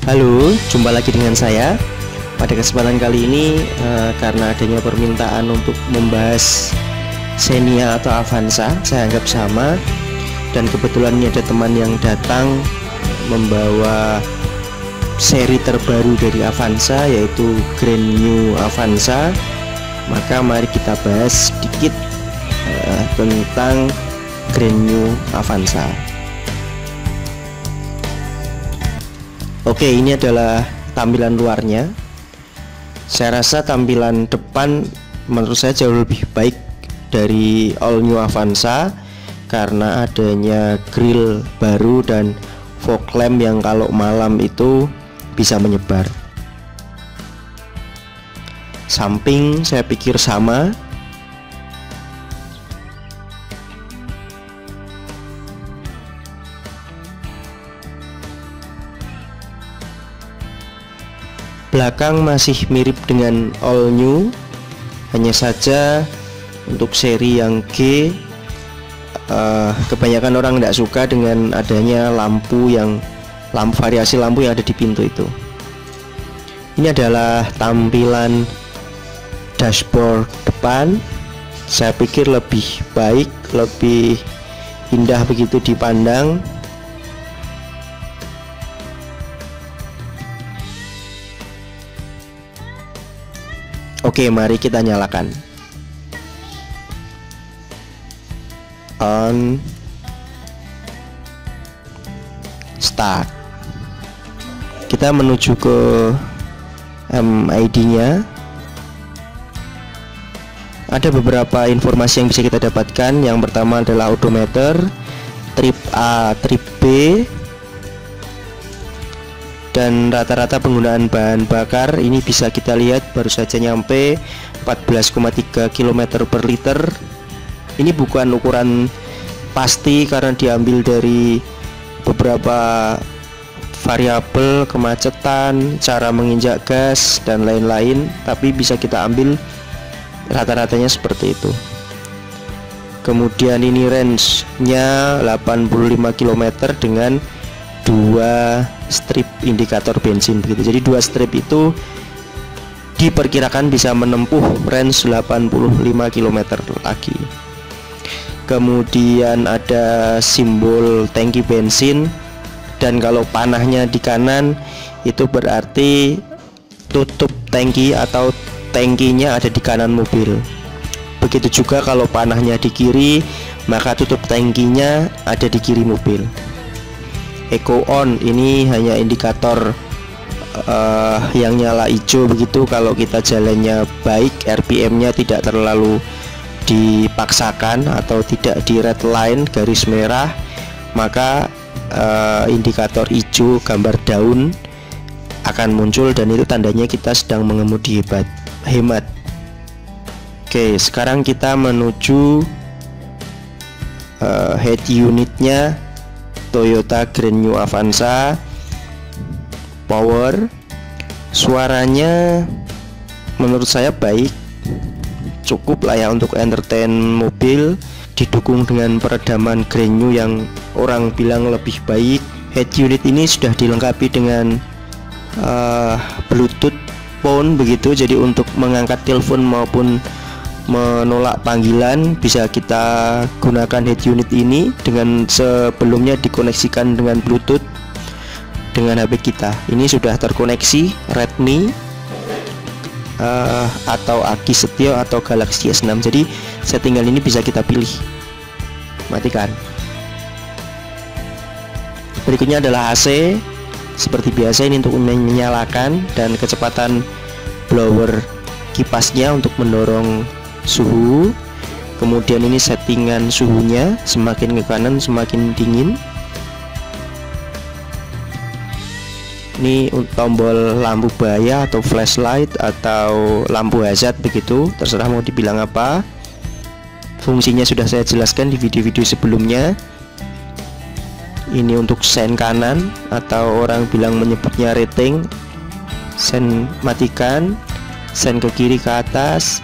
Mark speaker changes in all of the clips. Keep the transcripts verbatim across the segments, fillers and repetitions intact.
Speaker 1: Halo, jumpa lagi dengan saya. Pada kesempatan kali ini uh, karena adanya permintaan untuk membahas Xenia atau Avanza, saya anggap sama. Dan kebetulan ini ada teman yang datang membawa seri terbaru dari Avanza, yaitu Grand New Avanza. Maka mari kita bahas sedikit uh, tentang Grand New Avanza. Oke, ini adalah tampilan luarnya. Saya rasa tampilan depan menurut saya jauh lebih baik dari all new Avanza karena adanya grill baru dan fog lamp yang kalau malam itu bisa menyebar. Samping saya pikir sama. Belakang masih mirip dengan all new, hanya saja untuk seri yang G uh, kebanyakan orang tidak suka dengan adanya lampu yang lampu variasi lampu yang ada di pintu itu. Ini adalah tampilan dashboard depan. Saya pikir lebih baik, lebih indah begitu dipandang. Oke, mari kita nyalakan. On, start. Kita menuju ke M I D-nya. Ada beberapa informasi yang bisa kita dapatkan. Yang pertama adalah odometer, trip A, trip B, dan rata-rata penggunaan bahan bakar ini bisa kita lihat baru saja nyampe empat belas koma tiga kilometer per liter. Ini bukan ukuran pasti karena diambil dari beberapa variabel kemacetan, cara menginjak gas dan lain-lain, tapi bisa kita ambil rata-ratanya seperti itu. Kemudian ini range-nya delapan puluh lima kilometer dengan dua strip indikator bensin begitu. Jadi dua strip itu diperkirakan bisa menempuh range delapan puluh lima kilometer lagi. Kemudian ada simbol tangki bensin, dan kalau panahnya di kanan itu berarti tutup tangki atau tangkinya ada di kanan mobil. Begitu juga kalau panahnya di kiri, maka tutup tangkinya ada di kiri mobil. Eco on ini hanya indikator uh, yang nyala hijau begitu kalau kita jalannya baik, R P M-nya tidak terlalu dipaksakan atau tidak di red line garis merah, maka uh, indikator hijau gambar daun akan muncul dan itu tandanya kita sedang mengemudi hebat, hemat. Oke, sekarang kita menuju uh, head unitnya Toyota Grand New Avanza. Power, suaranya menurut saya baik, cukup lah ya untuk entertain mobil, didukung dengan peredaman Grand New yang orang bilang lebih baik. Head unit ini sudah dilengkapi dengan uh, Bluetooth phone begitu, jadi untuk mengangkat telepon maupun menolak panggilan bisa kita gunakan head unit ini dengan sebelumnya dikoneksikan dengan Bluetooth dengan H P kita. Ini sudah terkoneksi Redmi uh, atau Aki Setio atau Galaxy S enam. Jadi settingan ini bisa kita pilih. Matikan. Berikutnya adalah A C. Seperti biasa ini untuk menyalakan, dan kecepatan blower kipasnya untuk mendorong suhu. Kemudian ini settingan suhunya, semakin ke kanan semakin dingin. Ini tombol lampu bahaya atau flashlight atau lampu hazard begitu, terserah mau dibilang apa. Fungsinya sudah saya jelaskan di video-video sebelumnya. Ini untuk sen kanan atau orang bilang menyebutnya rating. Sen matikan, sen ke kiri ke atas.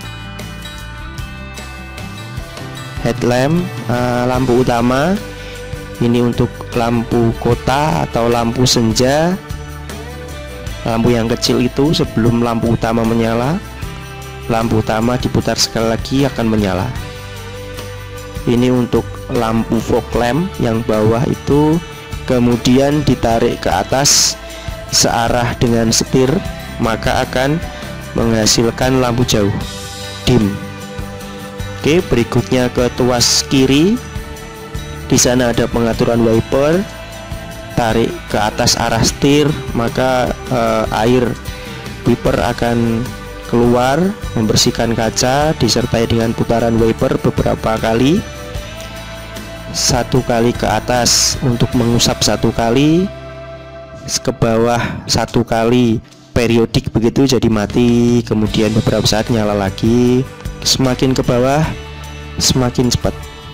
Speaker 1: Headlamp, uh, lampu utama. Ini untuk lampu kota atau lampu senja. lampu yang kecil itu sebelum lampu utama menyala, lampu utama diputar sekali lagi akan menyala. Ini untuk lampu fog lamp yang bawah itu, kemudian ditarik ke atas searah dengan setir, maka akan menghasilkan lampu jauh dim. Oke, berikutnya ke tuas kiri. Di sana ada pengaturan wiper, tarik ke atas arah setir, maka eh, air wiper akan keluar membersihkan kaca, disertai dengan putaran wiper beberapa kali. Satu kali ke atas untuk mengusap satu kali, ke bawah satu kali, periodik begitu, jadi mati, kemudian beberapa saat nyala lagi. Semakin ke bawah semakin cepat.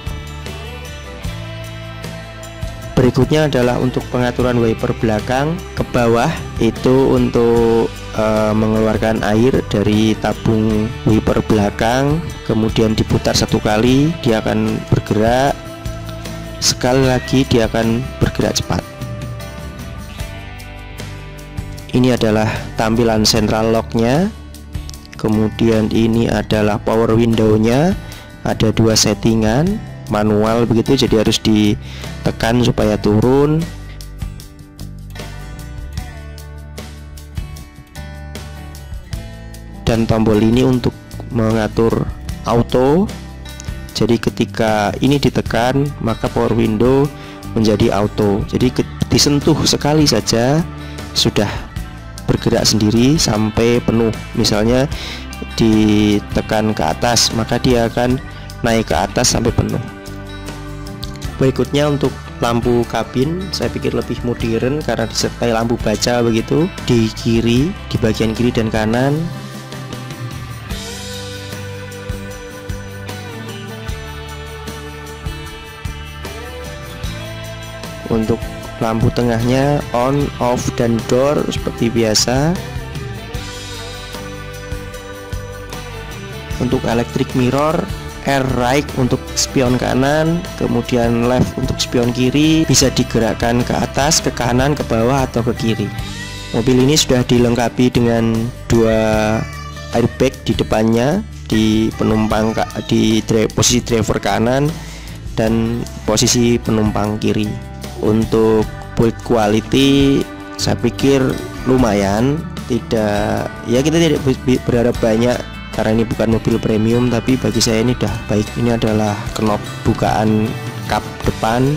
Speaker 1: Berikutnya adalah untuk pengaturan wiper belakang ke bawah, itu untuk e, mengeluarkan air dari tabung wiper belakang, kemudian diputar satu kali dia akan bergerak, sekali lagi dia akan bergerak cepat. Ini adalah tampilan central locknya. Kemudian ini adalah power window-nya, ada dua settingan manual begitu, jadi harus ditekan supaya turun. Dan tombol ini untuk mengatur auto, jadi ketika ini ditekan maka power window menjadi auto, jadi disentuh sekali saja sudah bergerak sendiri sampai penuh. Misalnya ditekan ke atas, maka dia akan naik ke atas sampai penuh. Berikutnya untuk lampu kabin, saya pikir lebih modern karena disertai lampu baca begitu di kiri, di bagian kiri dan kanan. Untuk lampu tengahnya on, off, dan door seperti biasa. Untuk electric mirror, air right untuk spion kanan, kemudian left untuk spion kiri, bisa digerakkan ke atas, ke kanan, ke bawah, atau ke kiri. Mobil ini sudah dilengkapi dengan dua airbag di depannya, di penumpang di posisi driver kanan dan posisi penumpang kiri. Untuk build quality saya pikir lumayan, tidak ya kita tidak berharap banyak karena ini bukan mobil premium, tapi bagi saya ini udah baik. Ini adalah knop bukaan kap depan,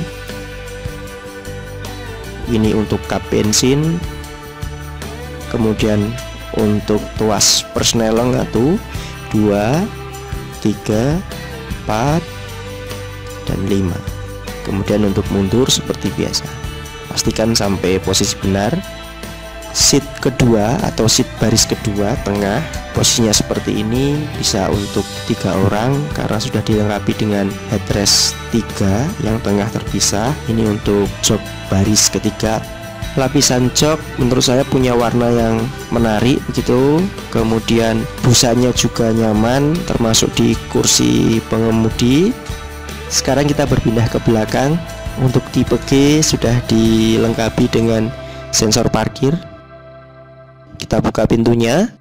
Speaker 1: ini untuk kap bensin, kemudian untuk tuas persneleng satu, dua, tiga, empat, dan lima. Kemudian untuk mundur seperti biasa, pastikan sampai posisi benar. Seat kedua atau seat baris kedua tengah, posisinya seperti ini, bisa untuk tiga orang karena sudah dilengkapi dengan headrest tiga yang tengah terpisah. Ini untuk jok baris ketiga. Lapisan jok menurut saya punya warna yang menarik begitu, kemudian busanya juga nyaman termasuk di kursi pengemudi. Sekarang kita berpindah ke belakang. Untuk tipe G sudah dilengkapi dengan sensor parkir. Kita buka pintunya.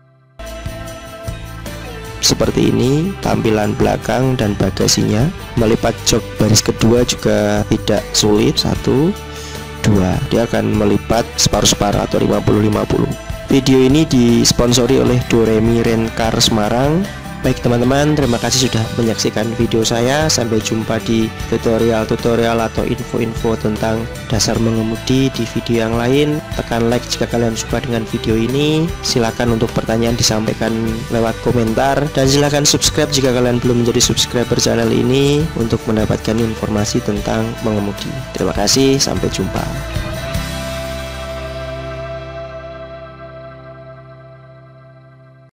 Speaker 1: Seperti ini tampilan belakang dan bagasinya. Melipat jok baris kedua juga tidak sulit. Satu, dua. Dia akan melipat separuh-separuh atau lima puluh lima puluh. Video ini disponsori oleh Doremi Rencar Semarang. Baik teman-teman, terima kasih sudah menyaksikan video saya. Sampai jumpa di tutorial-tutorial atau info-info tentang dasar mengemudi di video yang lain. Tekan like jika kalian suka dengan video ini. Silakan untuk pertanyaan disampaikan lewat komentar, dan silakan subscribe jika kalian belum menjadi subscriber channel ini untuk mendapatkan informasi tentang mengemudi. Terima kasih, sampai jumpa.